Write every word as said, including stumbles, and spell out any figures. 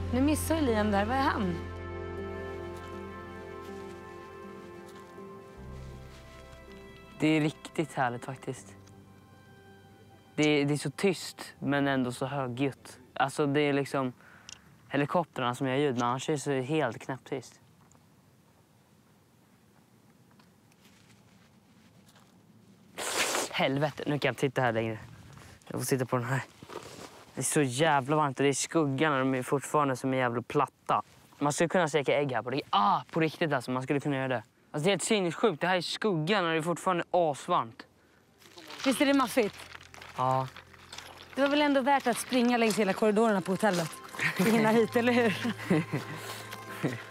Nu missar Liam där. Vad är han? Det är riktigt härligt faktiskt. Det är, det är så tyst men ändå så högljutt. Alltså det är liksom helikoptrarna som gör ljud, men annars är det så helt knäpptyst. Helvete, nu kan jag inte sitta här längre. Jag får sitta på den här. Det är så jävla varmt och det är skuggan och de är fortfarande som är jävla platta. Man skulle kunna steka ägg här på riktigt. Ah, på riktigt alltså, man skulle kunna göra det. Alltså det är helt sinnessjukt, det här är skuggan och det är fortfarande asvarmt. Visst är det maffigt? Ja. Det var väl ändå värt att springa längs hela korridorerna på hotellet. Hinna hit, eller hur?